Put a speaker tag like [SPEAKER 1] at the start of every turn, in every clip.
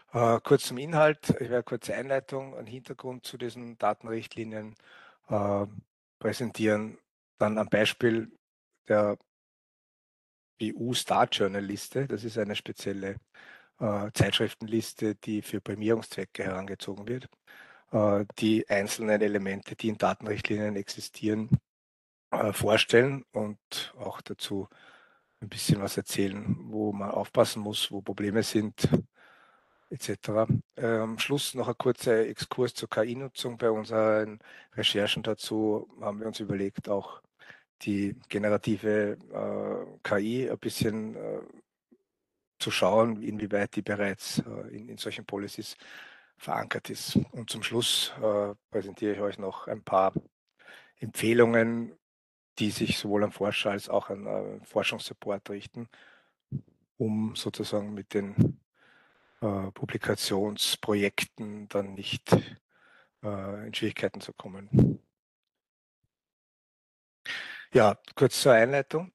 [SPEAKER 1] Kurz zum Inhalt. Ich werde eine kurze Einleitung, einen Hintergrund zu diesen Datenrichtlinien äh, präsentieren. Dann am Beispiel der EU Star Journal Liste. Das ist eine spezielle Zeitschriftenliste, die für Prämierungszwecke herangezogen wird. Die einzelnen Elemente, die in Datenrichtlinien existieren, vorstellen und auch dazu ein bisschen was erzählen, wo man aufpassen muss, wo Probleme sind, etc. Am Schluss noch ein kurzer Exkurs zur KI-Nutzung. Bei unseren Recherchen dazu haben wir uns überlegt, auch die generative KI ein bisschen zu schauen, inwieweit die bereits in solchen Policies verankert ist. Und zum Schluss präsentiere ich euch noch ein paar Empfehlungen, die sich sowohl an Forscher als auch an Forschungssupport richten, um sozusagen mit den Publikationsprojekten dann nicht in Schwierigkeiten zu kommen. Ja, kurz zur Einleitung.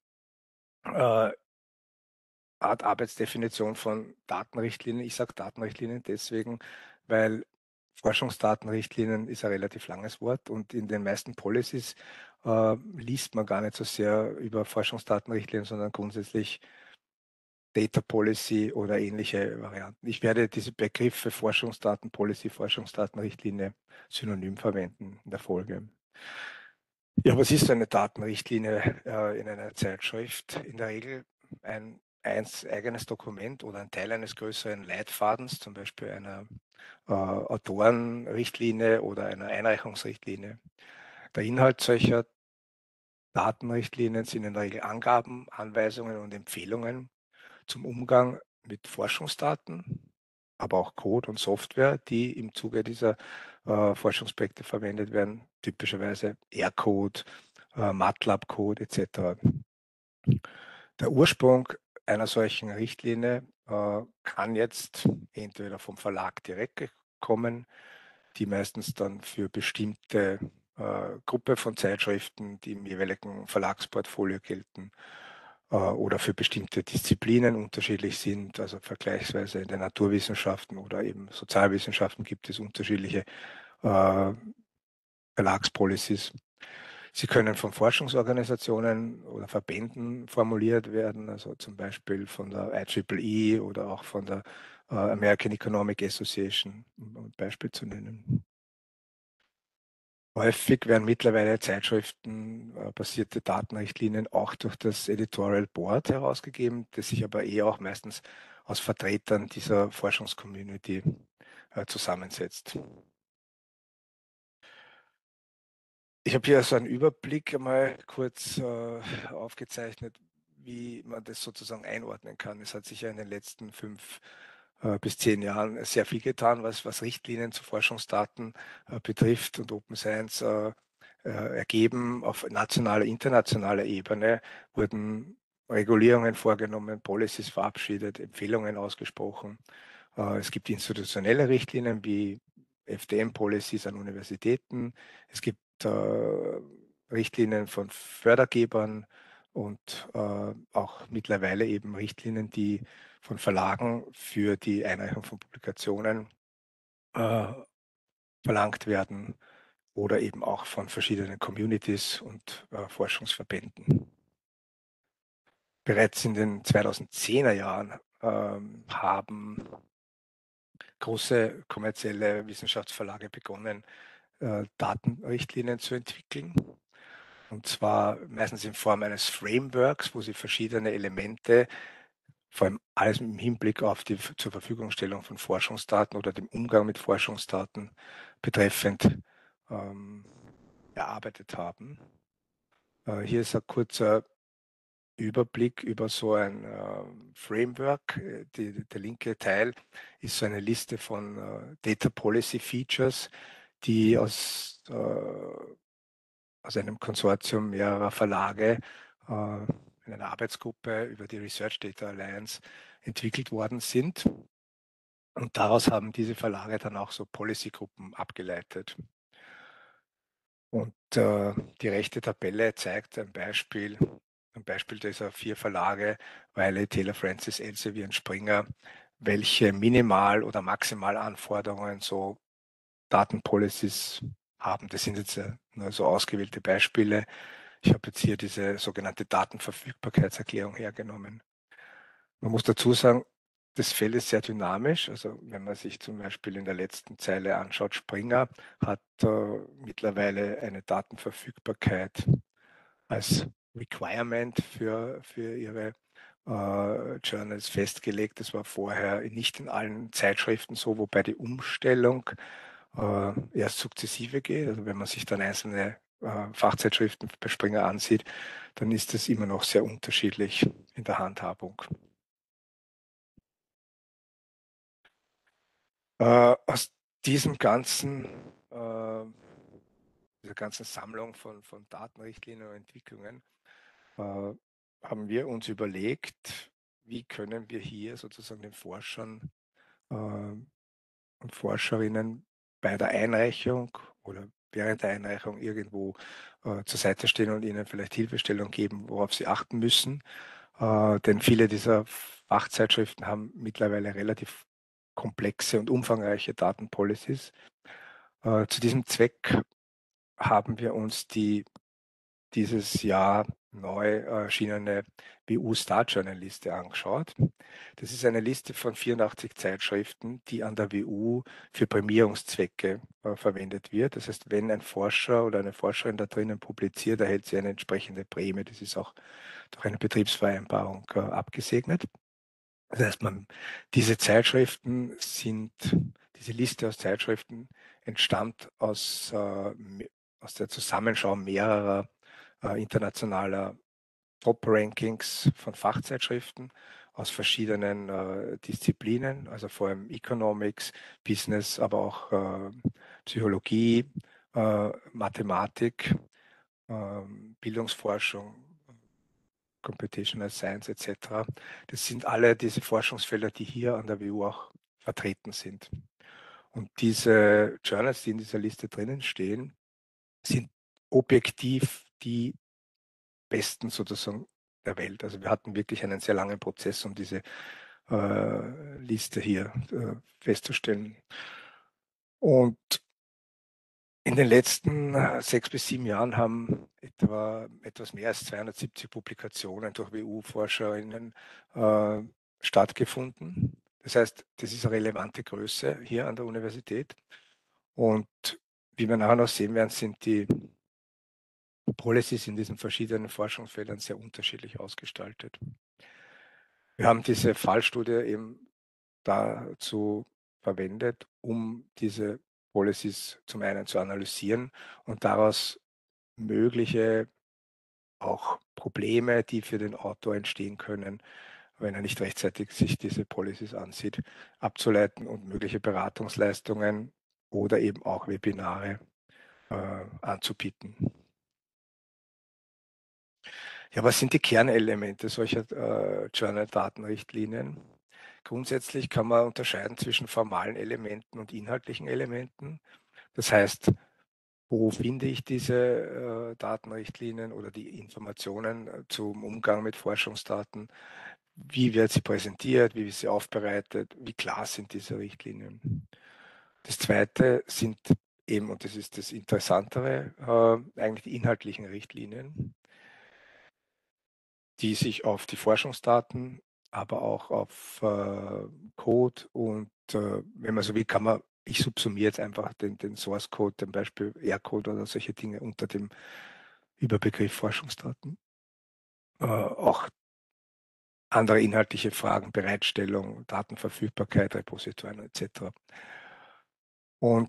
[SPEAKER 1] Art Arbeitsdefinition von Datenrichtlinien. Ich sage Datenrichtlinien deswegen, weil Forschungsdatenrichtlinien ist ein relativ langes Wort und in den meisten Policies liest man gar nicht so sehr über Forschungsdatenrichtlinien, sondern grundsätzlich Data Policy oder ähnliche Varianten. Ich werde diese Begriffe Forschungsdatenpolicy, Forschungsdatenrichtlinie synonym verwenden in der Folge. Ja, was ist eine Datenrichtlinie in einer Zeitschrift? In der Regel ein eigenes Dokument oder ein Teil eines größeren Leitfadens, zum Beispiel einer Autorenrichtlinie oder einer Einreichungsrichtlinie. Der Inhalt solcher Datenrichtlinien sind in der Regel Angaben, Anweisungen und Empfehlungen zum Umgang mit Forschungsdaten, aber auch Code und Software, die im Zuge dieser Forschungsprojekte verwendet werden, typischerweise R-Code, MATLAB-Code etc. Der Ursprung einer solchen Richtlinie kann jetzt entweder vom Verlag direkt kommen, die meistens dann für bestimmte Gruppe von Zeitschriften, die im jeweiligen Verlagsportfolio gelten, oder für bestimmte Disziplinen unterschiedlich sind. Also vergleichsweise in den Naturwissenschaften oder eben Sozialwissenschaften gibt es unterschiedliche äh, Verlagspolicies. Sie können von Forschungsorganisationen oder Verbänden formuliert werden, also zum Beispiel von der IEEE oder auch von der American Economic Association, um ein Beispiel zu nennen. Häufig werden mittlerweile zeitschriftenbasierte Datenrichtlinien auch durch das Editorial Board herausgegeben, das sich aber auch meistens aus Vertretern dieser Forschungscommunity zusammensetzt. Ich habe hier so einen Überblick einmal kurz aufgezeichnet, wie man das sozusagen einordnen kann. Es hat sich ja in den letzten 5 bis 10 Jahren sehr viel getan, was Richtlinien zu Forschungsdaten betrifft und Open Science ergeben. Auf nationaler, internationaler Ebene wurden Regulierungen vorgenommen, Policies verabschiedet, Empfehlungen ausgesprochen. Es gibt institutionelle Richtlinien wie FDM-Policies an Universitäten. Es gibt Richtlinien von Fördergebern und auch mittlerweile eben Richtlinien, die von Verlagen für die Einreichung von Publikationen äh, verlangt werden oder eben auch von verschiedenen Communities und Forschungsverbänden. Bereits in den 2010er Jahren haben große kommerzielle Wissenschaftsverlage begonnen, Datenrichtlinien zu entwickeln. Und zwar meistens in Form eines Frameworks, wo sie verschiedene Elemente, vor allem alles im Hinblick auf die zur Verfügungstellung von Forschungsdaten oder dem Umgang mit Forschungsdaten betreffend ähm, erarbeitet haben. Hier ist ein kurzer Überblick über so ein Framework. Der linke Teil ist so eine Liste von Data Policy Features, die aus einem Konsortium mehrerer Verlage in einer Arbeitsgruppe über die Research Data Alliance entwickelt worden sind. Und daraus haben diese Verlage dann auch so Policy-Gruppen abgeleitet. Und die rechte Tabelle zeigt ein Beispiel dieser 4 Verlage, Wiley, Taylor, Francis, Elsevier und Springer, welche Minimal- oder Maximalanforderungen so Datenpolicies haben. Das sind jetzt nur so ausgewählte Beispiele. Ich habe jetzt hier diese sogenannte Datenverfügbarkeitserklärung hergenommen. Man muss dazu sagen, das Feld ist sehr dynamisch. Also wenn man sich zum Beispiel in der letzten Zeile anschaut, Springer hat mittlerweile eine Datenverfügbarkeit als Requirement für ihre Journals festgelegt. Das war vorher nicht in allen Zeitschriften so, wobei die Umstellung erst sukzessive geht. Also wenn man sich dann einzelne Fachzeitschriften bei Springer ansieht, dann ist es immer noch sehr unterschiedlich in der Handhabung. Aus diesem ganzen, dieser ganzen Sammlung von Datenrichtlinien und Entwicklungen äh, haben wir uns überlegt, wie können wir hier sozusagen den Forschern und Forscherinnen bei der Einreichung oder während der Einreichung irgendwo zur Seite stehen und ihnen vielleicht Hilfestellung geben, worauf sie achten müssen. Denn viele dieser Fachzeitschriften haben mittlerweile relativ komplexe und umfangreiche Datenpolicies. Zu diesem Zweck haben wir uns die dieses Jahr neu erschienene WU Star Journal Liste angeschaut. Das ist eine Liste von 84 Zeitschriften, die an der WU für Prämierungszwecke verwendet wird. Das heißt, wenn ein Forscher oder eine Forscherin da drinnen publiziert, erhält sie eine entsprechende Prämie. Das ist auch durch eine Betriebsvereinbarung abgesegnet. Das heißt, diese Zeitschriften sind, diese Liste aus Zeitschriften entstammt aus der Zusammenschau mehrerer internationaler Top-Rankings von Fachzeitschriften aus verschiedenen Disziplinen, also vor allem Economics, Business, aber auch Psychologie, Mathematik, Bildungsforschung, Computational Science etc. Das sind alle diese Forschungsfelder, die hier an der WU auch vertreten sind. Und diese Journals, die in dieser Liste drinnen stehen, sind objektiv die besten sozusagen der Welt. Also wir hatten wirklich einen sehr langen Prozess, um diese Liste hier festzustellen. Und in den letzten 6 bis 7 Jahren haben etwas mehr als 270 Publikationen durch WU-ForscherInnen stattgefunden. Das heißt, das ist eine relevante Größe hier an der Universität. Und wie wir nachher noch sehen werden, sind die Policies in diesen verschiedenen Forschungsfeldern sehr unterschiedlich ausgestaltet. Wir haben diese Fallstudie eben dazu verwendet, um diese Policies zum einen zu analysieren und daraus mögliche auch Probleme, die für den Autor entstehen können, wenn er nicht rechtzeitig sich diese Policies ansieht, abzuleiten und mögliche Beratungsleistungen oder eben auch Webinare anzubieten. Ja, was sind die Kernelemente solcher Journal-Datenrichtlinien? Grundsätzlich kann man unterscheiden zwischen formalen Elementen und inhaltlichen Elementen. Das heißt, wo finde ich diese Datenrichtlinien oder die Informationen zum Umgang mit Forschungsdaten? Wie wird sie präsentiert? Wie wird sie aufbereitet? Wie klar sind diese Richtlinien? Das Zweite sind eben, und das ist das Interessantere, eigentlich die inhaltlichen Richtlinien, die sich auf die Forschungsdaten, aber auch auf Code und wenn man so will, ich subsumiere jetzt einfach den Source Code, zum Beispiel R-Code oder solche Dinge unter dem Überbegriff Forschungsdaten. Auch andere inhaltliche Fragen, Bereitstellung, Datenverfügbarkeit, Repositorien etc. Und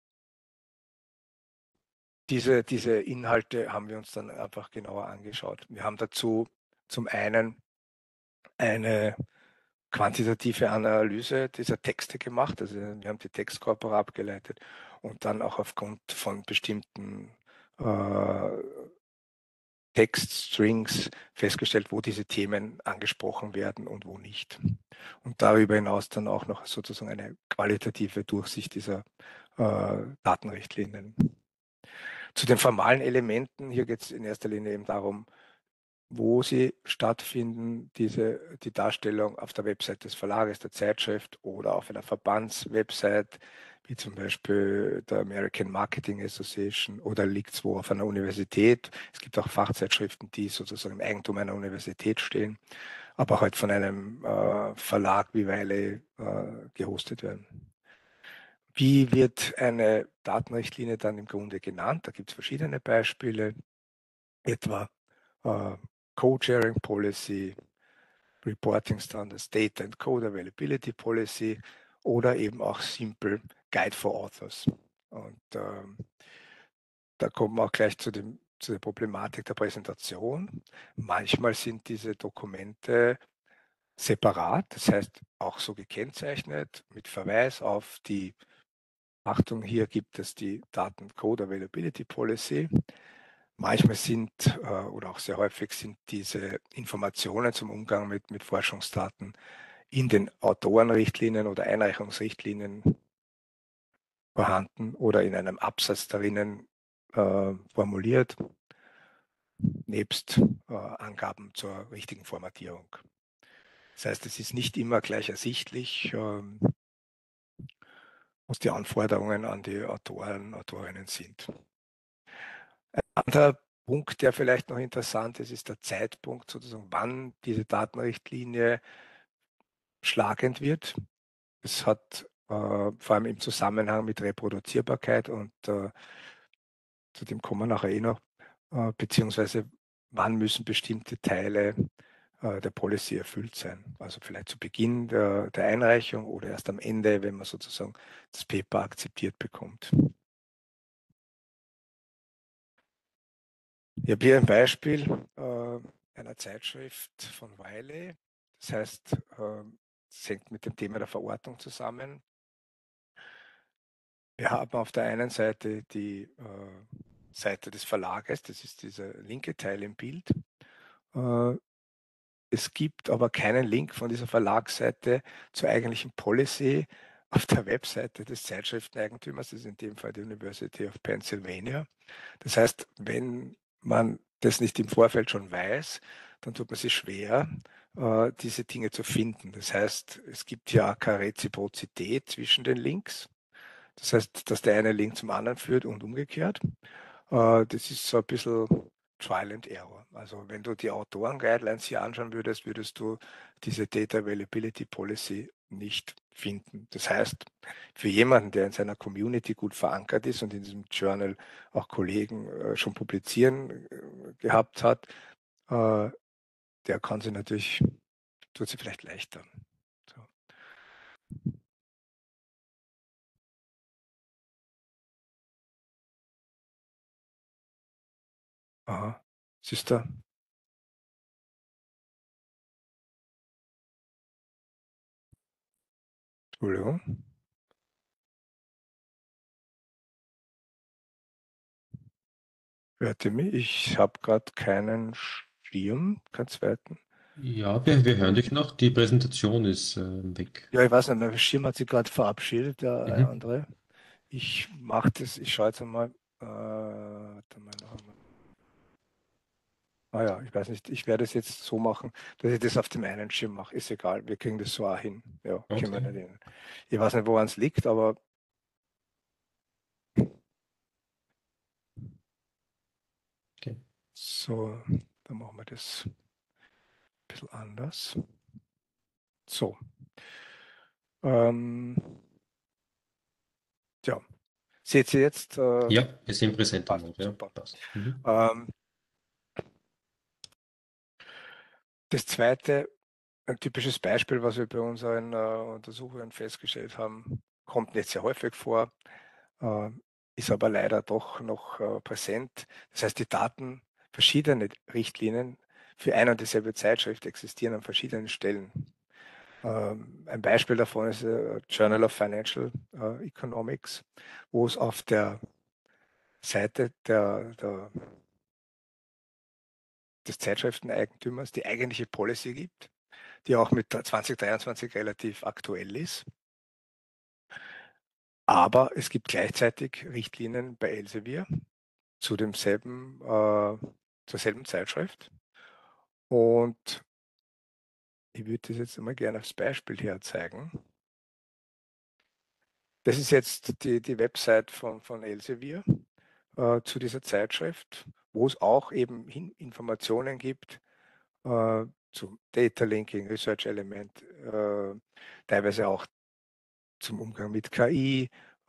[SPEAKER 1] diese Inhalte haben wir uns dann einfach genauer angeschaut. Wir haben dazu zum einen eine quantitative Analyse dieser Texte gemacht. Also wir haben die Textkorpora abgeleitet und dann auch aufgrund von bestimmten äh, Textstrings festgestellt, wo diese Themen angesprochen werden und wo nicht. Und darüber hinaus dann auch noch sozusagen eine qualitative Durchsicht dieser Datenrichtlinien. Zu den formalen Elementen, hier geht es in erster Linie eben darum, wo sie stattfinden, die Darstellung auf der Website des Verlages, der Zeitschrift oder auf einer Verbandswebsite, wie zum Beispiel der American Marketing Association, oder liegt es wo auf einer Universität. Es gibt auch Fachzeitschriften, die sozusagen im Eigentum einer Universität stehen, aber halt von einem Verlag wie Wiley gehostet werden. Wie wird eine Datenrichtlinie dann im Grunde genannt? Da gibt es verschiedene Beispiele, etwa äh, Code-Sharing Policy, Reporting Standards, Data and Code Availability Policy oder eben auch Simple Guide for Authors. Und da kommen wir auch gleich zu der Problematik der Präsentation. Manchmal sind diese Dokumente separat, das heißt auch so gekennzeichnet mit Verweis auf die Achtung, hier gibt es die Daten Code Availability Policy. Manchmal sind oder auch sehr häufig sind diese Informationen zum Umgang mit Forschungsdaten in den Autorenrichtlinien oder Einreichungsrichtlinien vorhanden oder in einem Absatz darinnen formuliert, nebst Angaben zur richtigen Formatierung. Das heißt, es ist nicht immer gleich ersichtlich, was die Anforderungen an die Autoren, Autorinnen sind. Ein anderer Punkt, der vielleicht noch interessant ist, ist der Zeitpunkt, sozusagen, wann diese Datenrichtlinie schlagend wird. Es hat vor allem im Zusammenhang mit Reproduzierbarkeit und zu dem kommen wir nachher eh noch, beziehungsweise wann müssen bestimmte Teile der Policy erfüllt sein. Also vielleicht zu Beginn der Einreichung oder erst am Ende, wenn man sozusagen das Paper akzeptiert bekommt. Ich habe hier ein Beispiel einer Zeitschrift von Wiley. Das heißt, es hängt mit dem Thema der Verortung zusammen. Wir haben auf der einen Seite die Seite des Verlages, das ist dieser linke Teil im Bild. Es gibt aber keinen Link von dieser Verlagsseite zur eigentlichen Policy auf der Webseite des Zeitschrifteneigentümers, das ist in dem Fall die University of Pennsylvania. Das heißt, wenn man das nicht im Vorfeld schon weiß, dann tut man sich schwer, diese Dinge zu finden. Das heißt, es gibt ja keine Reziprozität zwischen den Links. Das heißt, dass der eine Link zum anderen führt und umgekehrt. Das ist so ein bisschen Trial and Error. Also wenn du die Autoren-Guidelines hier anschauen würdest, würdest du diese Data Availability Policy nicht finden. Das heißt, für jemanden, der in seiner Community gut verankert ist und in diesem Journal auch Kollegen schon publizieren gehabt hat, äh, der kann sich natürlich, tut sich vielleicht leichter. So. Aha. Siehst du? Entschuldigung. Hört ihr mich? Ich habe gerade keinen Schirm, keinen zweiten.
[SPEAKER 2] Ja, wir hören dich noch. Die Präsentation ist weg.
[SPEAKER 1] Ja, ich weiß nicht, mein Schirm hat sich gerade verabschiedet, der
[SPEAKER 2] Mhm.
[SPEAKER 1] andere. Ich mache das, ich schaue jetzt einmal. Warte mal noch einmal. Ah ja, ich weiß nicht, ich werde es jetzt so machen, dass ich das auf dem einen Schirm mache. Ist egal, wir kriegen das so auch hin. Ja, können wir
[SPEAKER 2] Okay.
[SPEAKER 1] nicht hin. Ich weiß nicht, woran es liegt, aber
[SPEAKER 2] Okay.
[SPEAKER 1] so, dann machen wir das ein bisschen anders. So. Ähm, ja, seht ihr jetzt?
[SPEAKER 2] Ja, wir sind
[SPEAKER 1] Passt,
[SPEAKER 2] Präsenter-Mode, ja.
[SPEAKER 1] super.
[SPEAKER 2] Passt. Mhm.
[SPEAKER 1] Ähm, Das zweite, ein typisches Beispiel, was wir bei unseren Untersuchungen festgestellt haben, kommt nicht sehr häufig vor, äh, ist aber leider doch noch präsent. Das heißt, die Daten, verschiedene Richtlinien für eine und dieselbe Zeitschrift existieren an verschiedenen Stellen. Ein Beispiel davon ist Journal of Financial Economics, wo es auf der Seite des Zeitschrifteneigentümers die eigentliche Policy gibt, die auch mit 2023 relativ aktuell ist. Aber es gibt gleichzeitig Richtlinien bei Elsevier zu zur selben Zeitschrift. Und ich würde das jetzt einmal gerne als Beispiel herzeigen. Das ist jetzt die Website von Elsevier zu dieser Zeitschrift, wo es auch eben Informationen gibt zum Data Linking, Research Element, teilweise auch zum Umgang mit KI,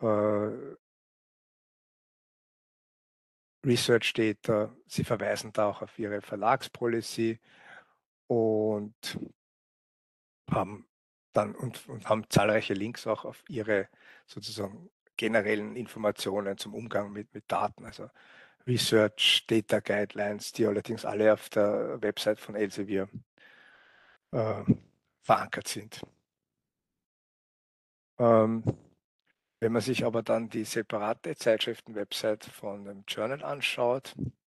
[SPEAKER 1] Research Data. Sie verweisen da auch auf ihre Verlagspolicy und haben und haben zahlreiche Links auch auf ihre sozusagen generellen Informationen zum Umgang mit Daten, also Research, Data Guidelines, die allerdings alle auf der Website von Elsevier äh, verankert sind. Ähm, Wenn man sich aber dann die separate Zeitschriften-Website von dem Journal anschaut,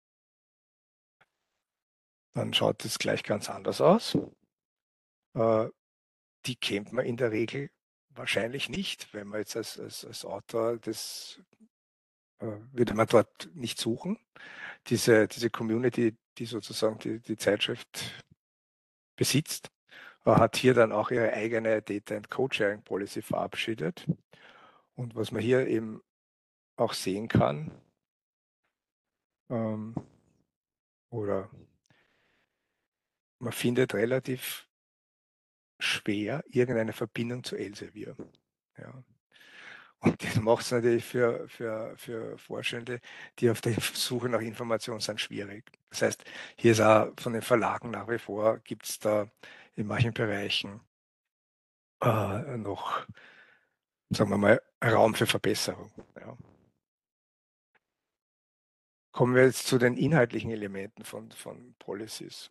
[SPEAKER 1] dann schaut es gleich ganz anders aus. Äh, Die kennt man in der Regel wahrscheinlich nicht, wenn man jetzt als Autor das würde man dort nicht suchen. Diese Community, die sozusagen die Zeitschrift besitzt, hat hier dann auch ihre eigene Data and Code-Sharing Policy verabschiedet. Und was man hier eben auch sehen kann, ähm, oder man findet relativ schwer irgendeine Verbindung zu Elsevier. Ja. Und das macht es natürlich für Forschende, die auf der Suche nach Informationen sind, schwierig. Das heißt, hier ist auch von den Verlagen nach wie vor, gibt es da in manchen Bereichen noch, sagen wir mal, Raum für Verbesserung. Ja. Kommen wir jetzt zu den inhaltlichen Elementen von Policies.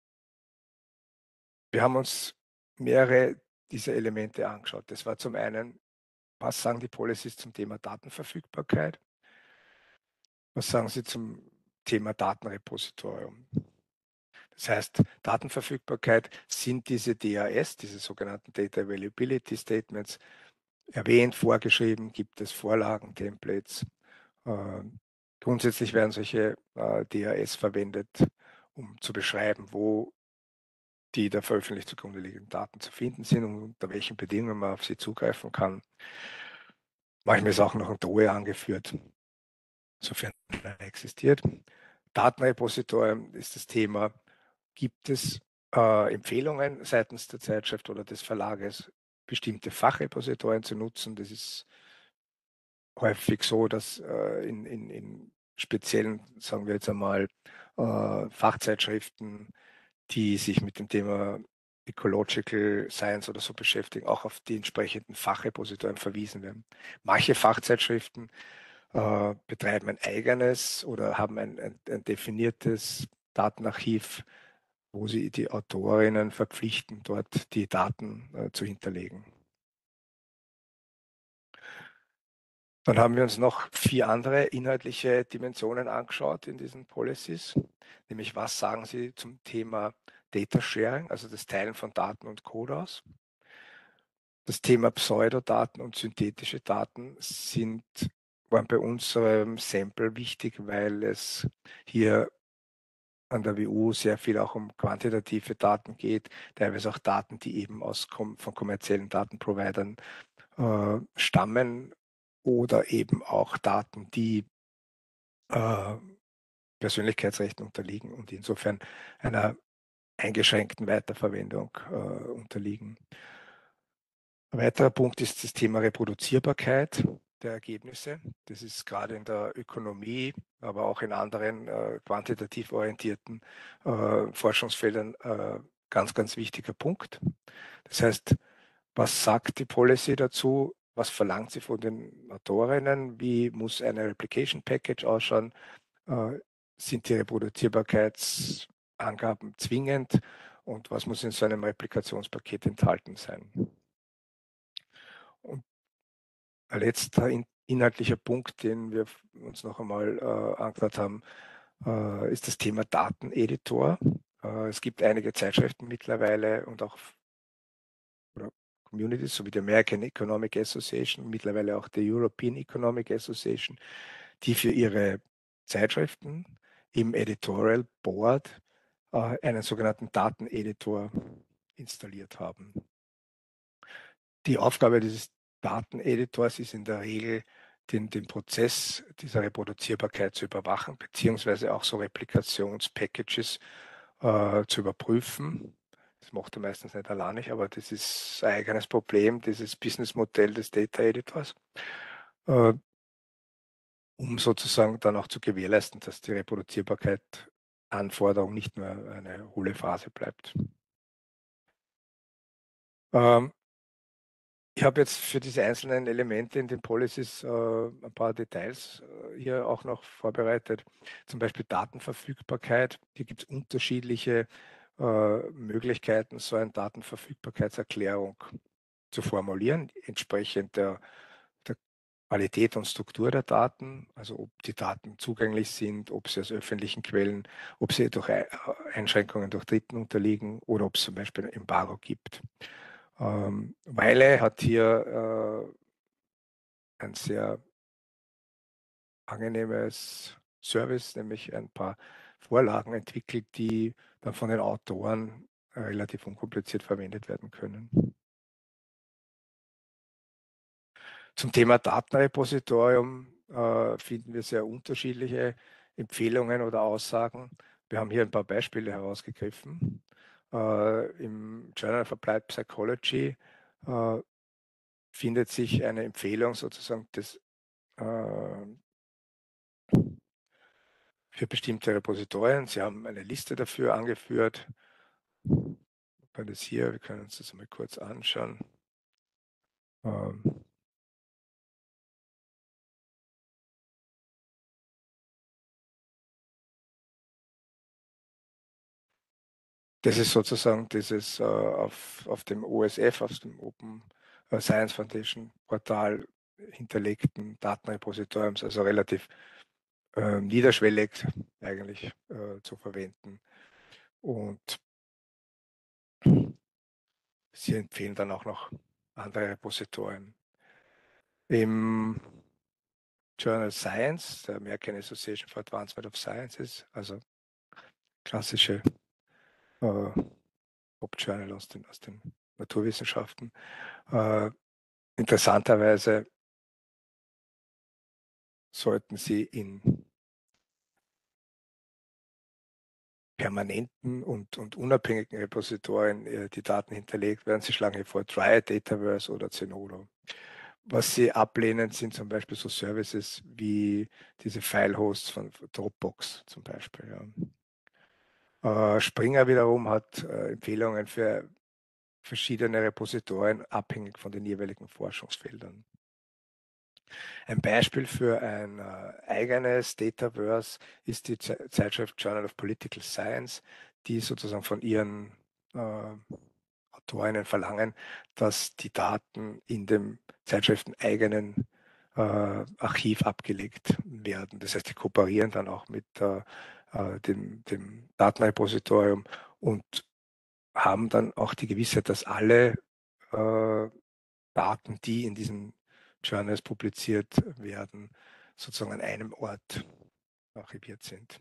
[SPEAKER 1] Wir haben uns mehrere dieser Elemente angeschaut. Das war zum einen, was sagen die Policies zum Thema Datenverfügbarkeit? Was sagen sie zum Thema Datenrepositorium? Das heißt, Datenverfügbarkeit sind diese DAS, diese sogenannten Data Availability Statements, erwähnt, vorgeschrieben, gibt es Vorlagen, Templates. Grundsätzlich werden solche DAS verwendet, um zu beschreiben, wo die der veröffentlicht zugrunde liegenden Daten zu finden sind und unter welchen Bedingungen man auf sie zugreifen kann. Manchmal ist auch noch ein DOE angeführt, sofern er existiert. Datenrepositorium ist das Thema. Gibt es Empfehlungen seitens der Zeitschrift oder des Verlages, bestimmte Fachrepositorien zu nutzen? Das ist häufig so, dass in speziellen, sagen wir jetzt einmal, Fachzeitschriften, die sich mit dem Thema Ecological Science oder so beschäftigen, auch auf die entsprechenden Fachrepositorien verwiesen werden. Manche Fachzeitschriften betreiben ein eigenes oder haben ein definiertes Datenarchiv, wo sie die Autorinnen verpflichten, dort die Daten zu hinterlegen. Dann haben wir uns noch 4 andere inhaltliche Dimensionen angeschaut in diesen Policies, nämlich was sagen sie zum Thema Data Sharing, also das Teilen von Daten und Code aus. Das Thema Pseudodaten und synthetische Daten waren bei unserem Sample wichtig, weil es hier an der WU sehr viel auch um quantitative Daten geht, teilweise auch Daten, die eben von kommerziellen Datenprovidern stammen oder eben auch Daten, die äh, Persönlichkeitsrechten unterliegen und insofern einer eingeschränkten Weiterverwendung unterliegen. Ein weiterer Punkt ist das Thema Reproduzierbarkeit der Ergebnisse. Das ist gerade in der Ökonomie, aber auch in anderen quantitativ orientierten Forschungsfeldern ganz, ganz wichtiger Punkt. Das heißt, was sagt die Policy dazu? Was verlangt sie von den Autorinnen? Wie muss eine Replication Package ausschauen? Sind die Reproduzierbarkeitsangaben zwingend? Und was muss in so einem Replikationspaket enthalten sein? Und ein letzter inhaltlicher Punkt, den wir uns noch einmal angeschaut haben, ist das Thema Dateneditor. Es gibt einige Zeitschriften mittlerweile und auch oder Communities, so wie die American Economic Association, mittlerweile auch die European Economic Association, die für ihre Zeitschriften im Editorial Board einen sogenannten Dateneditor installiert haben. Die Aufgabe dieses Dateneditors ist in der Regel, den Prozess dieser Reproduzierbarkeit zu überwachen, beziehungsweise auch so Replikationspackages zu überprüfen. Das macht er meistens nicht alleinig, aber das ist ein eigenes Problem, dieses Businessmodell des Data Editors, äh, um sozusagen dann auch zu gewährleisten, dass die Reproduzierbarkeit Anforderung nicht nur eine hohle Phase bleibt. Ähm, Ich habe jetzt für diese einzelnen Elemente in den Policies ein paar Details hier auch noch vorbereitet. Zum Beispiel Datenverfügbarkeit. Hier gibt es unterschiedliche Möglichkeiten, so eine Datenverfügbarkeitserklärung zu formulieren, entsprechend der Qualität und Struktur der Daten, also ob die Daten zugänglich sind, ob sie aus öffentlichen Quellen, ob sie durch Einschränkungen durch Dritten unterliegen oder ob es zum Beispiel ein Embargo gibt. Weile hat hier ein sehr angenehmes Service, nämlich ein paar Vorlagen entwickelt, die dann von den Autoren relativ unkompliziert verwendet werden können. Zum Thema Datenrepositorium finden wir sehr unterschiedliche Empfehlungen oder Aussagen. Wir haben hier ein paar Beispiele herausgegriffen. Im Journal of Applied Psychology äh, findet sich eine Empfehlung sozusagen für bestimmte Repositorien. Sie haben eine Liste dafür angeführt. Bei das hier, wir können uns das mal kurz anschauen. Ähm, Das ist sozusagen dieses auf dem OSF, auf dem Open Science Foundation Portal hinterlegten Datenrepositoriums, also relativ niederschwellig eigentlich zu verwenden. Und sie empfehlen dann auch noch andere Repositorien. Im Journal Science, der American Association for Advancement of Sciences, also klassische Hauptjournal aus den Naturwissenschaften. Äh, Interessanterweise sollten Sie in permanenten und unabhängigen Repositorien die Daten hinterlegt werden. Sie schlagen hier vor Triad, Dataverse oder Zenodo. Was sie ablehnen, sind zum Beispiel so Services wie diese File-Hosts von Dropbox zum Beispiel. Ja. Springer wiederum hat Empfehlungen für verschiedene Repositorien abhängig von den jeweiligen Forschungsfeldern. Ein Beispiel für ein eigenes Dataverse ist die Zeitschrift Journal of Political Science, die sozusagen von ihren Autorinnen verlangen, dass die Daten in dem zeitschrifteneigenen Archiv abgelegt werden. Das heißt, die kooperieren dann auch mit dem Datenrepositorium und haben dann auch die Gewissheit, dass alle Daten, die in diesen Journals publiziert werden, sozusagen an einem Ort archiviert sind.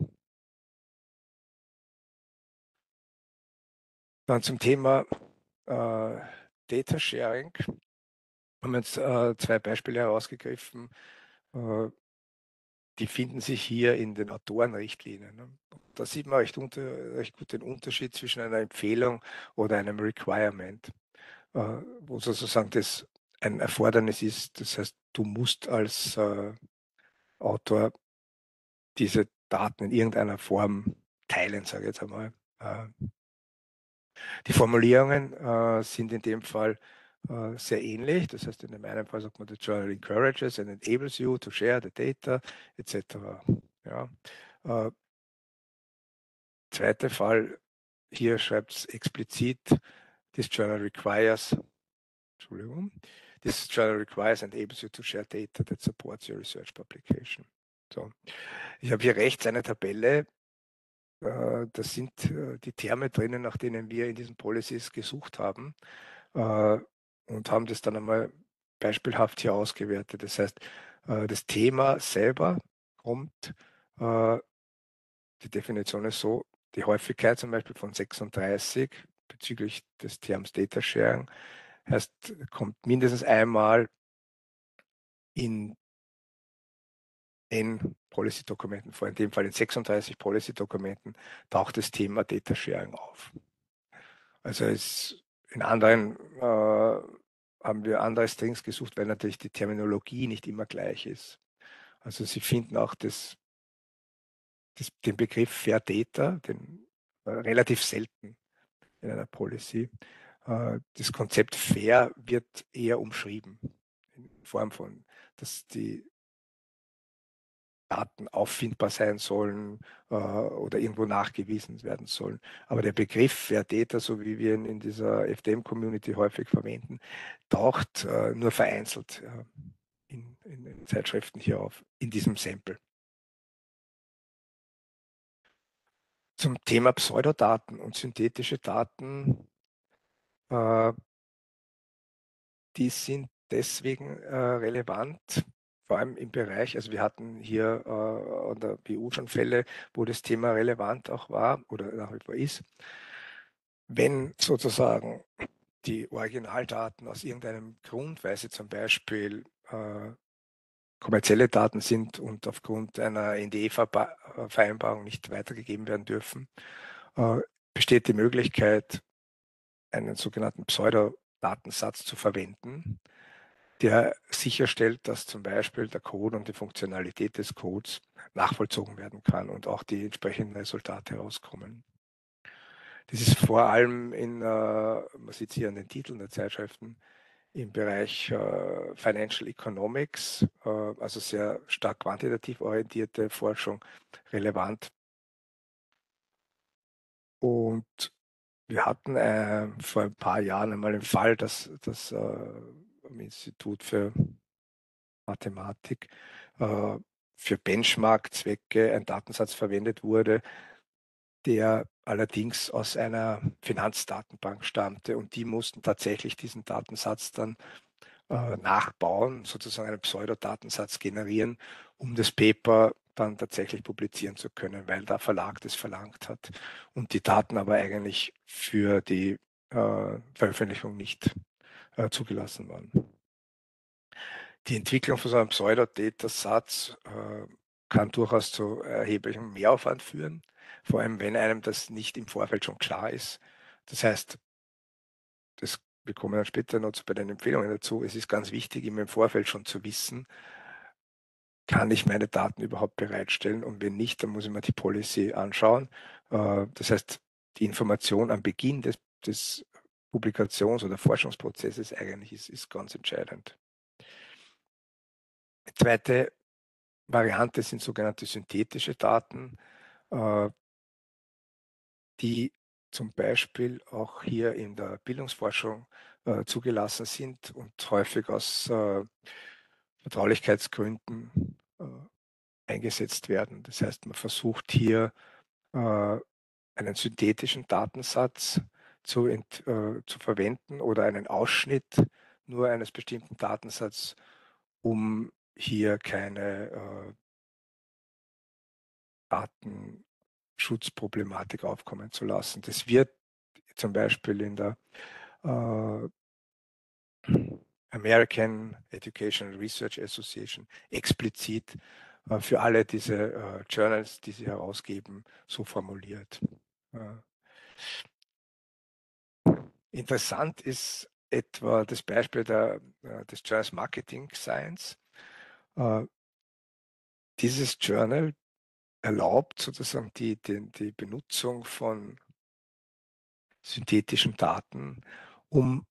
[SPEAKER 1] Dann zum Thema Data Sharing haben wir jetzt zwei Beispiele herausgegriffen. Die finden sich hier in den Autorenrichtlinien. Ne? Da sieht man recht gut den Unterschied zwischen einer Empfehlung oder einem Requirement, wo sozusagen das ein Erfordernis ist. Das heißt, du musst als Autor diese Daten in irgendeiner Form teilen, sage ich jetzt einmal. Die Formulierungen sind in dem Fall sehr ähnlich. Das heißt, in dem einen Fall sagt man, the journal encourages and enables you to share the data, etc. Ja. Zweiter Fall, hier schreibt es explizit, this journal requires, Entschuldigung, this journal requires and enables you to share data that supports your research publication. So. Ich habe hier rechts eine Tabelle. Da sind die Terme drinnen, nach denen wir in diesen Policies gesucht haben und haben das dann einmal beispielhaft hier ausgewertet. Das heißt, das Thema selber kommt, die Definition ist so, die Häufigkeit zum Beispiel von 36 bezüglich des Terms Data Sharing heißt, kommt mindestens einmal in N Policy-Dokumenten vor. In dem Fall in 36 Policy-Dokumenten taucht das Thema Data Sharing auf. Also in anderen haben wir andere Strings gesucht, weil natürlich die Terminologie nicht immer gleich ist. Also Sie finden auch den Begriff Fair Data, relativ selten in einer Policy. Das Konzept Fair wird eher umschrieben in Form von, dass die Daten auffindbar sein sollen oder irgendwo nachgewiesen werden sollen. Aber der Begriff Fair Data, so wie wir ihn in dieser FDM-Community häufig verwenden, taucht nur vereinzelt in Zeitschriften hier auf, in diesem Sample. Zum Thema Pseudodaten und synthetische Daten, äh, die sind deswegen relevant, vor allem im Bereich, also wir hatten hier an der BU schon Fälle, wo das Thema relevant auch war oder nach wie vor ist. Wenn sozusagen die Originaldaten aus irgendeinem Grund, weil sie zum Beispiel kommerzielle Daten sind und aufgrund einer NDE-Vereinbarung nicht weitergegeben werden dürfen, äh, besteht die Möglichkeit, einen sogenannten Pseudodatensatz zu verwenden, der sicherstellt, dass zum Beispiel der Code und die Funktionalität des Codes nachvollzogen werden kann und auch die entsprechenden Resultate herauskommen. Das ist vor allem man sieht es hier an den Titeln der Zeitschriften, im Bereich Financial Economics, also sehr stark quantitativ orientierte Forschung, relevant. Und wir hatten vor ein paar Jahren einmal den Fall, dass das am Institut für Mathematik für Benchmark-Zwecke ein Datensatz verwendet wurde, der allerdings aus einer Finanzdatenbank stammte und die mussten tatsächlich diesen Datensatz dann nachbauen, sozusagen einen Pseudodatensatz generieren, um das Paper dann tatsächlich publizieren zu können, weil der Verlag das verlangt hat und die Daten aber eigentlich für die Veröffentlichung nicht zugelassen waren. Die Entwicklung von so einem Pseudodatasatz kann durchaus zu erheblichem Mehraufwand führen, vor allem wenn einem das nicht im Vorfeld schon klar ist. Das heißt, wir kommen dann später noch bei den Empfehlungen dazu. Es ist ganz wichtig, immer im Vorfeld schon zu wissen, kann ich meine Daten überhaupt bereitstellen und wenn nicht, dann muss ich mir die Policy anschauen. Das heißt, die Information am Beginn des Publikations- oder Forschungsprozesses eigentlich ist ganz entscheidend. Die zweite Variante sind sogenannte synthetische Daten, die zum Beispiel auch hier in der Bildungsforschung zugelassen sind und häufig aus Vertraulichkeitsgründen eingesetzt werden. Das heißt, man versucht hier einen synthetischen Datensatz zu verwenden oder einen Ausschnitt nur eines bestimmten Datensatzes, um hier keine Datenschutzproblematik aufkommen zu lassen. Das wird zum Beispiel in der äh, American Educational Research Association explizit für alle diese Journals, die sie herausgeben, so formuliert. Interessant ist etwa das Beispiel des Journals Marketing Science. Äh, Dieses Journal erlaubt sozusagen die Benutzung von synthetischen Daten, um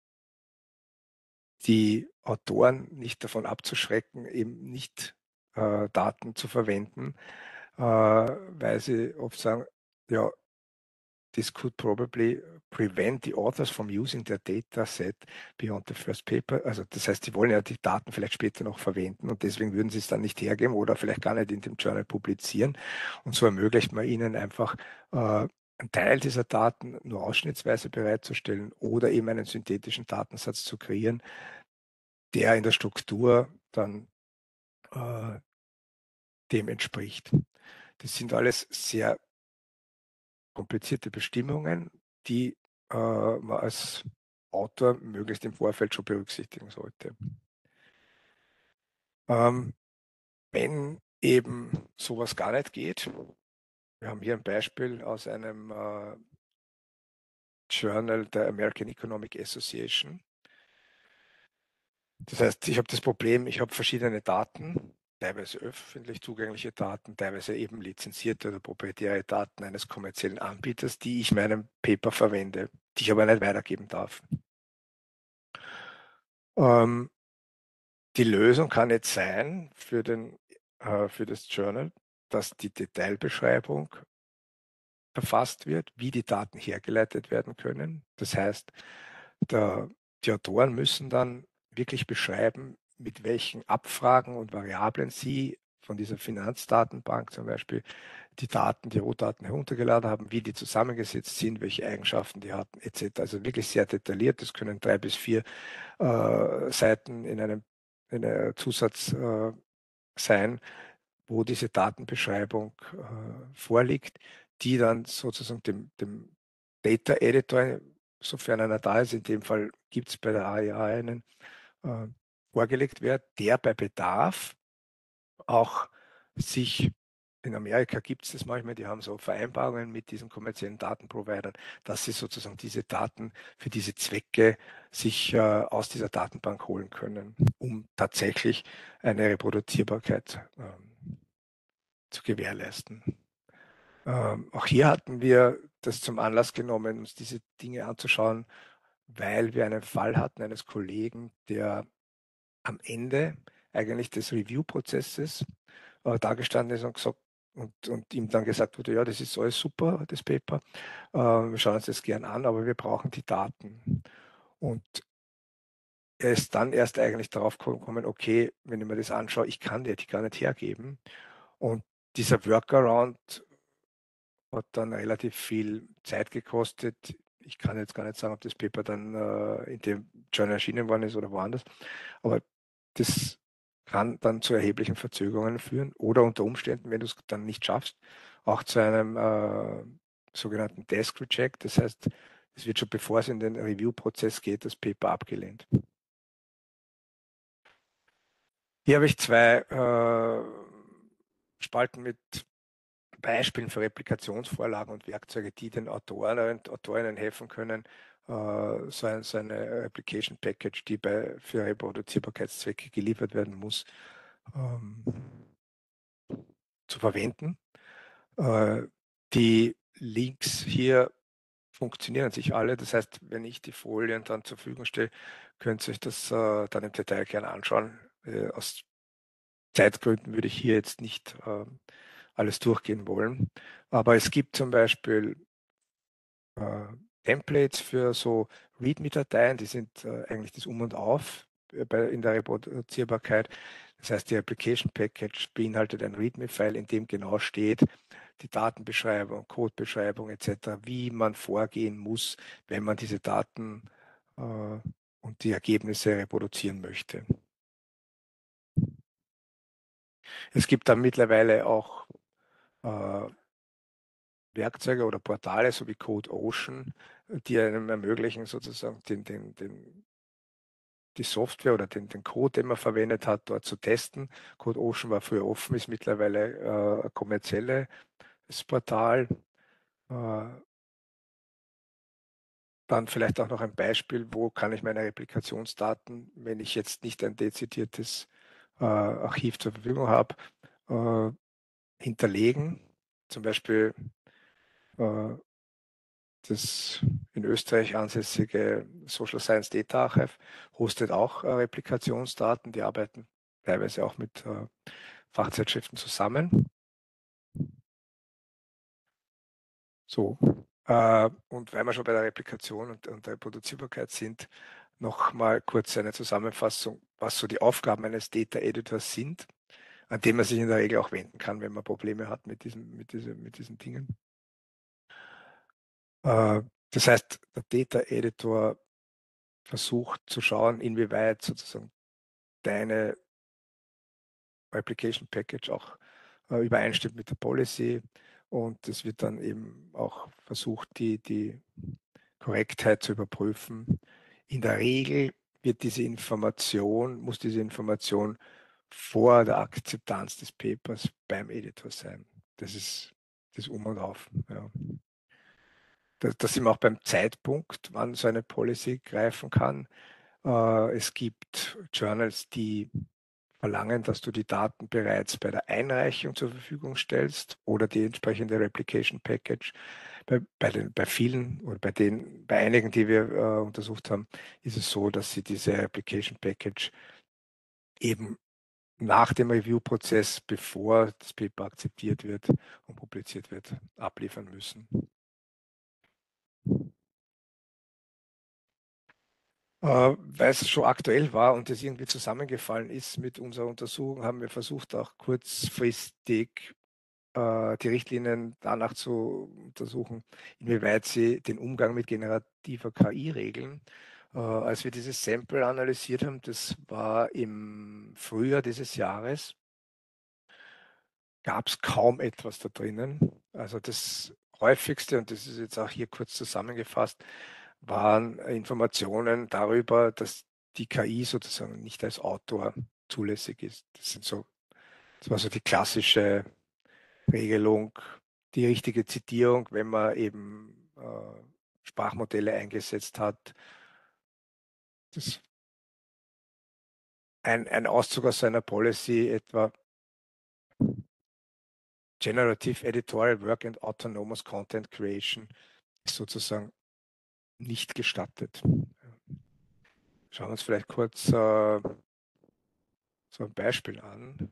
[SPEAKER 1] die Autoren nicht davon abzuschrecken, eben nicht Daten zu verwenden, weil sie oft sagen, ja, this could probably prevent the authors from using their data set beyond the first paper. Also das heißt, sie wollen ja die Daten vielleicht später noch verwenden und deswegen würden sie es dann nicht hergeben oder vielleicht gar nicht in dem Journal publizieren. Und so ermöglicht man ihnen einfach einen Teil dieser Daten nur ausschnittsweise bereitzustellen oder eben einen synthetischen Datensatz zu kreieren, der in der Struktur dann dem entspricht. Das sind alles sehr komplizierte Bestimmungen, die man als Autor möglichst im Vorfeld schon berücksichtigen sollte. Wenn eben sowas gar nicht geht, wir haben hier ein Beispiel aus einem Journal der American Economic Association. Das heißt, ich habe das Problem, ich habe verschiedene Daten, teilweise öffentlich zugängliche Daten, teilweise eben lizenzierte oder proprietäre Daten eines kommerziellen Anbieters, die ich meinem Paper verwende, die ich aber nicht weitergeben darf. Ähm, Die Lösung kann jetzt sein für das Journal, dass die Detailbeschreibung verfasst wird, wie die Daten hergeleitet werden können. Das heißt, der, die Autoren müssen dann wirklich beschreiben, mit welchen Abfragen und Variablen sie von dieser Finanzdatenbank zum Beispiel die Daten, die Rohdaten heruntergeladen haben, wie die zusammengesetzt sind, welche Eigenschaften die hatten, etc. Also wirklich sehr detailliert. Das können 3 bis 4 Seiten in einem Zusatz sein, wo diese Datenbeschreibung vorliegt, die dann sozusagen dem Data Editor, sofern einer da ist, in dem Fall gibt es bei der AIA einen, äh, vorgelegt wird, der bei Bedarf auch sich, in Amerika gibt es das manchmal, die haben so Vereinbarungen mit diesen kommerziellen Datenprovidern, dass sie sozusagen diese Daten für diese Zwecke sich aus dieser Datenbank holen können, um tatsächlich eine Reproduzierbarkeit zu gewährleisten. Auch hier hatten wir das zum Anlass genommen, uns diese Dinge anzuschauen, weil wir einen Fall hatten eines Kollegen, der am Ende eigentlich des Review-Prozesses dagestanden ist und gesagt und ihm dann gesagt wurde, ja, das ist alles super, das Paper, wir schauen uns das gern an, aber wir brauchen die Daten. Und er ist dann erst eigentlich darauf gekommen, okay, wenn ich mir das anschaue, ich kann dir die gar nicht hergeben. Und dieser Workaround hat dann relativ viel Zeit gekostet. Ich kann jetzt gar nicht sagen, ob das Paper dann in dem Journal erschienen worden ist oder woanders, aber das kann dann zu erheblichen Verzögerungen führen oder unter Umständen, wenn du es dann nicht schaffst, auch zu einem sogenannten Desk Reject. Das heißt, es wird schon bevor es in den Review-Prozess geht, das Paper abgelehnt. Hier habe ich zwei Spalten mit Beispielen für Replikationsvorlagen und Werkzeuge, die den Autoren und Autorinnen helfen können, so eine Application Package, die für Reproduzierbarkeitszwecke geliefert werden muss, ähm, zu verwenden. Äh, Die Links hier funktionieren an sich alle. Das heißt, wenn ich die Folien dann zur Verfügung stelle, könnt ihr euch das dann im Detail gerne anschauen. Aus Zeitgründen würde ich hier jetzt nicht alles durchgehen wollen. Aber es gibt zum Beispiel äh, Templates für so README-Dateien, die sind eigentlich das Um und Auf in der Reproduzierbarkeit. Das heißt, die Application Package beinhaltet ein README-File, in dem genau steht, die Datenbeschreibung, Codebeschreibung etc., wie man vorgehen muss, wenn man diese Daten und die Ergebnisse reproduzieren möchte. Es gibt dann mittlerweile auch äh, Werkzeuge oder Portale, so wie CodeOcean, die einem ermöglichen, sozusagen die Software oder den Code, den man verwendet hat, dort zu testen. CodeOcean war früher offen, ist mittlerweile ein kommerzielles Portal. Äh, Dann vielleicht auch noch ein Beispiel, wo kann ich meine Replikationsdaten, wenn ich jetzt nicht ein dezidiertes Archiv zur Verfügung habe, äh, hinterlegen. Zum Beispiel äh, das in Österreich ansässige Social Science Data Archive hostet auch Replikationsdaten. Die arbeiten teilweise auch mit Fachzeitschriften zusammen. So. Und weil wir schon bei der Replikation und der Reproduzierbarkeit sind, noch mal kurz eine Zusammenfassung, was so die Aufgaben eines Data Editors sind, an dem man sich in der Regel auch wenden kann, wenn man Probleme hat mit diesen Dingen. Äh, Das heißt, der Data Editor versucht zu schauen, inwieweit sozusagen deine Application Package auch übereinstimmt mit der Policy und es wird dann eben auch versucht, die Korrektheit zu überprüfen. In der Regel muss diese Information vor der Akzeptanz des Papers beim Editor sein. Das ist das Um und Auf. Ja. Da sind wir auch beim Zeitpunkt, wann so eine Policy greifen kann. Es gibt Journals, die verlangen, dass du die Daten bereits bei der Einreichung zur Verfügung stellst oder die entsprechende Replication Package. Bei vielen oder bei einigen, die wir untersucht haben, ist es so, dass sie diese Replication Package eben nach dem Review-Prozess, bevor das Paper akzeptiert wird und publiziert wird, abliefern müssen. Weil es schon aktuell war und es irgendwie zusammengefallen ist mit unserer Untersuchung, haben wir versucht, auch kurzfristig die Richtlinien danach zu untersuchen, inwieweit sie den Umgang mit generativer KI regeln. Als wir dieses Sample analysiert haben, das war im Frühjahr dieses Jahres, gab es kaum etwas da drinnen. Also das häufigste, und das ist jetzt auch hier kurz zusammengefasst, waren Informationen darüber, dass die KI sozusagen nicht als Autor zulässig ist. Das war so die klassische Regelung, die richtige Zitierung, wenn man eben Sprachmodelle eingesetzt hat. Das, ein Auszug aus seiner Policy etwa Generative Editorial Work and Autonomous Content Creation ist sozusagen nicht gestattet. Schauen wir uns vielleicht kurz so ein Beispiel an.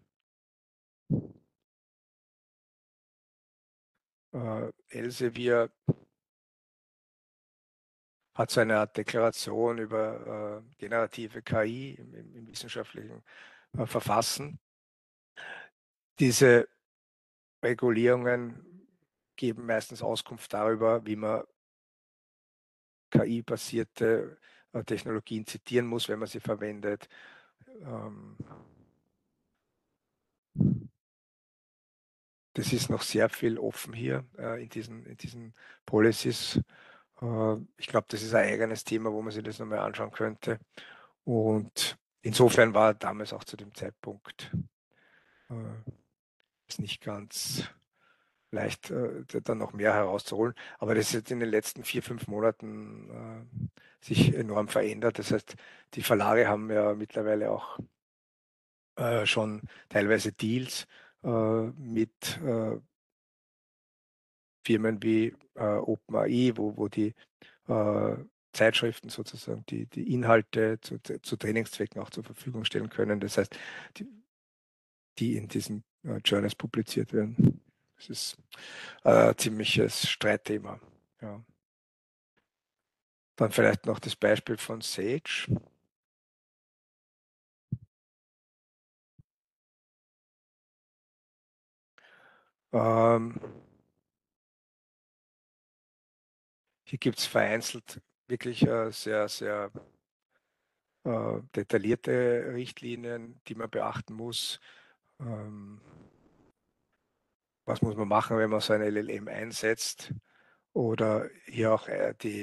[SPEAKER 1] Elsevier hat so eine Art Deklaration über generative KI im wissenschaftlichen Verfassen. Diese Regulierungen geben meistens Auskunft darüber, wie man KI-basierte Technologien zitieren muss, wenn man sie verwendet. Das ist noch sehr viel offen hier in diesen Policies. Ich glaube, das ist ein eigenes Thema, wo man sich das nochmal anschauen könnte. Und insofern war damals auch zu dem Zeitpunkt es nicht ganz leicht, dann noch mehr herauszuholen. Aber das ist jetzt in den letzten 4, 5 Monaten sich enorm verändert. Das heißt, die Verlage haben ja mittlerweile auch schon teilweise Deals mit Firmen wie OpenAI, wo die Zeitschriften sozusagen die Inhalte zu Trainingszwecken auch zur Verfügung stellen können. Das heißt, die in diesen Journals publiziert werden. Das ist ein ziemliches Streitthema. Ja. Dann vielleicht noch das Beispiel von Sage. Ähm, hier gibt es vereinzelt wirklich sehr, sehr detaillierte Richtlinien, die man beachten muss. Was muss man machen, wenn man so ein LLM einsetzt? Oder hier auch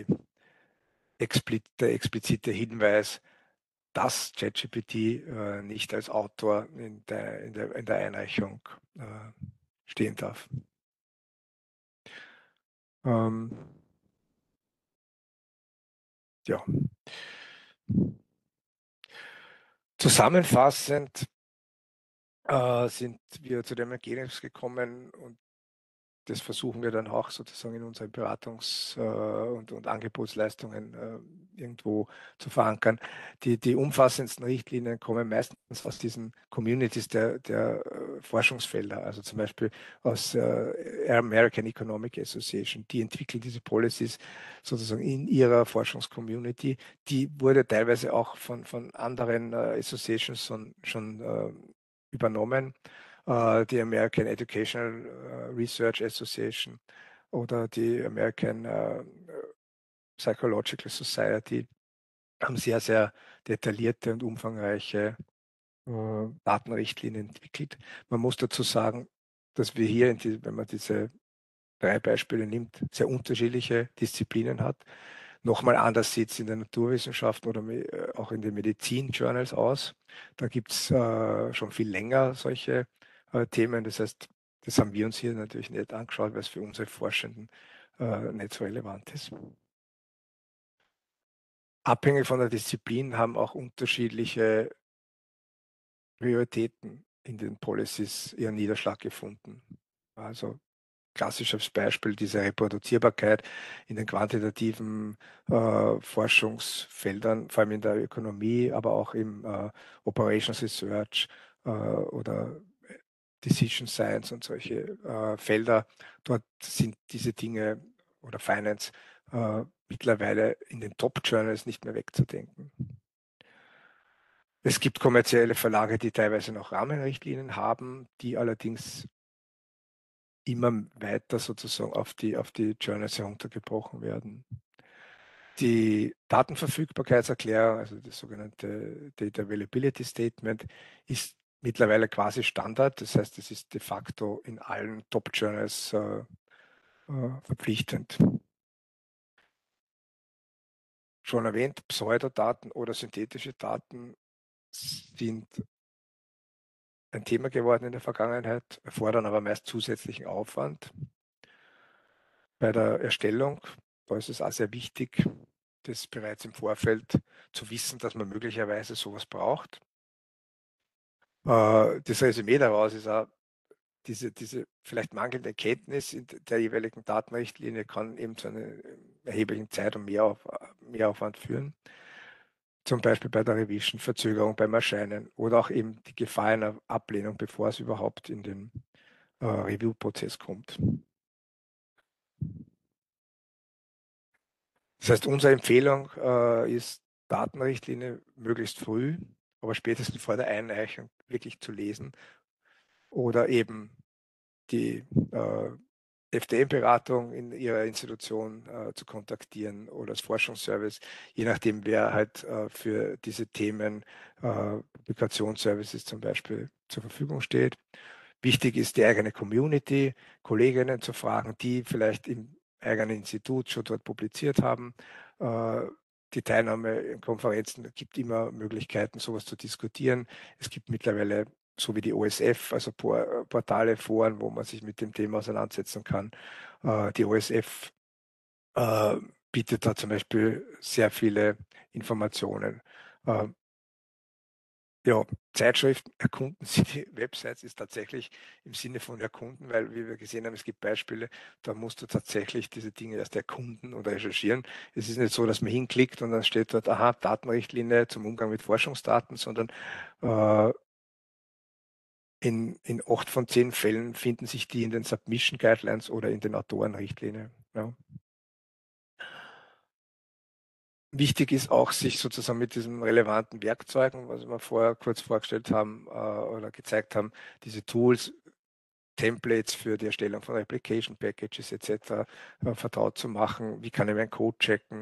[SPEAKER 1] der explizite Hinweis, dass ChatGPT nicht als Autor in der Einreichung stehen darf. Ähm, ja. Zusammenfassend sind wir zu dem Ergebnis gekommen und das versuchen wir dann auch sozusagen in unseren und Angebotsleistungen irgendwo zu verankern. Die umfassendsten Richtlinien kommen meistens aus diesen Communities der Forschungsfelder, also zum Beispiel aus American Economic Association. Die entwickeln diese Policies sozusagen in ihrer Forschungscommunity. Die wurde teilweise auch von anderen Associations schon übernommen, die American Educational Research Association oder die American Psychological Society haben sehr, sehr detaillierte und umfangreiche Datenrichtlinien entwickelt. Man muss dazu sagen, dass wir hier, wenn man diese drei Beispiele nimmt, sehr unterschiedliche Disziplinen hat, nochmal anders sieht es in der Naturwissenschaft oder auch in den Medizin-Journals aus. Da gibt es schon viel länger solche Themen. Das heißt, das haben wir uns hier natürlich nicht angeschaut, weil es für unsere Forschenden nicht so relevant ist. Abhängig von der Disziplin haben auch unterschiedliche Prioritäten in den Policies ihren Niederschlag gefunden. Also klassisches Beispiel diese Reproduzierbarkeit in den quantitativen Forschungsfeldern, vor allem in der Ökonomie, aber auch im Operations Research oder Decision Science und solche Felder. Dort sind diese Dinge oder Finance mittlerweile in den Top-Journals nicht mehr wegzudenken. Es gibt kommerzielle Verlage, die teilweise noch Rahmenrichtlinien haben, die allerdings immer weiter sozusagen auf die Journals heruntergebrochen werden. Die Datenverfügbarkeitserklärung, also das sogenannte Data Availability Statement, ist mittlerweile quasi Standard. Das heißt, es ist de facto in allen Top-Journals verpflichtend. Schon erwähnt, Pseudodaten oder synthetische Daten sind ein Thema geworden in der Vergangenheit, erfordern aber meist zusätzlichen Aufwand bei der Erstellung. Da ist es auch sehr wichtig, das bereits im Vorfeld zu wissen, dass man möglicherweise sowas braucht. Das Resümee daraus ist auch, diese vielleicht mangelnde Kenntnis in der jeweiligen Datenrichtlinie kann eben zu einem erheblichen Zeit- und Mehraufwand führen. Zum Beispiel bei der Revision, Verzögerung beim Erscheinen oder auch eben die Gefahr einer Ablehnung, bevor es überhaupt in den Review-Prozess kommt. Das heißt, unsere Empfehlung ist, Datenrichtlinie möglichst früh, aber spätestens vor der Einreichung wirklich zu lesen oder eben die FDM-Beratung in ihrer Institution zu kontaktieren oder das Forschungsservice, je nachdem, wer halt für diese Themen Publikationsservices zum Beispiel zur Verfügung steht. Wichtig ist die eigene Community, Kolleginnen zu fragen, die vielleicht im eigenen Institut schon dort publiziert haben. Die Teilnahme in Konferenzen gibt immer Möglichkeiten, sowas zu diskutieren. Es gibt mittlerweile, so wie die OSF, also Portale, Foren, wo man sich mit dem Thema auseinandersetzen kann. Die OSF bietet da zum Beispiel sehr viele Informationen. Äh, ja, Zeitschriften erkunden Sie die Websites ist tatsächlich im Sinne von erkunden, weil wie wir gesehen haben, es gibt Beispiele, da musst du tatsächlich diese Dinge erst erkunden und recherchieren. Es ist nicht so, dass man hinklickt und dann steht dort, aha, Datenrichtlinie zum Umgang mit Forschungsdaten, sondern äh, in 8 von 10 Fällen finden sich die in den Submission Guidelines oder in den Autorenrichtlinien. Ja. Wichtig ist auch, sich sozusagen mit diesen relevanten Werkzeugen, was wir vorher kurz vorgestellt haben oder gezeigt haben, diese Tools, Templates für die Erstellung von Application Packages etc. Vertraut zu machen. Wie kann ich meinen Code checken?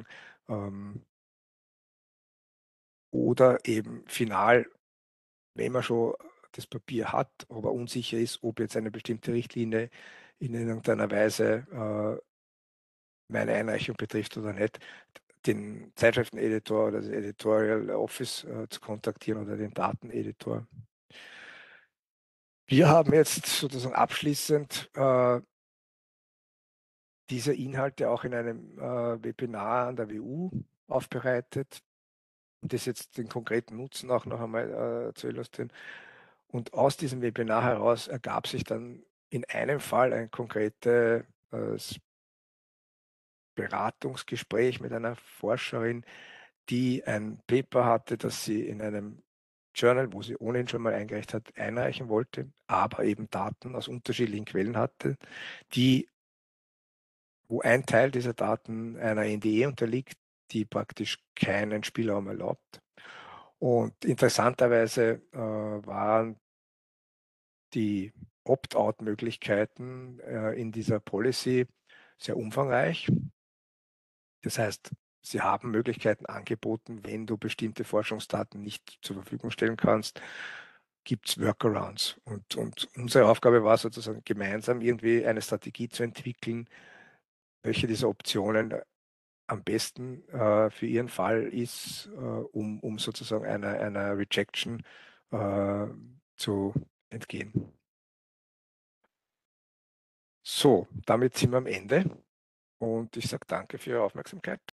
[SPEAKER 1] Oder eben final, wenn man schon das Papier hat, aber unsicher ist, ob jetzt eine bestimmte Richtlinie in irgendeiner Weise meine Einreichung betrifft oder nicht, den Zeitschrifteneditor oder das Editorial Office zu kontaktieren oder den Dateneditor. Wir haben jetzt sozusagen abschließend diese Inhalte auch in einem Webinar an der WU aufbereitet und das jetzt den konkreten Nutzen auch noch einmal zu illustrieren. Und aus diesem Webinar heraus ergab sich dann in einem Fall ein konkretes Beratungsgespräch mit einer Forscherin, die ein Paper hatte, das sie in einem Journal, wo sie ohnehin schon mal eingereicht hat, einreichen wollte, aber eben Daten aus unterschiedlichen Quellen hatte, die, wo ein Teil dieser Daten einer NDE unterliegt, die praktisch keinen Spielraum erlaubt. Und interessanterweise waren die Opt-out-Möglichkeiten in dieser Policy sehr umfangreich. Das heißt, sie haben Möglichkeiten angeboten, wenn du bestimmte Forschungsdaten nicht zur Verfügung stellen kannst, gibt es Workarounds. Und unsere Aufgabe war sozusagen gemeinsam irgendwie eine Strategie zu entwickeln, welche dieser Optionen am besten für Ihren Fall ist, um sozusagen einer Rejection zu entgehen. So, damit sind wir am Ende und ich sage danke für Ihre Aufmerksamkeit.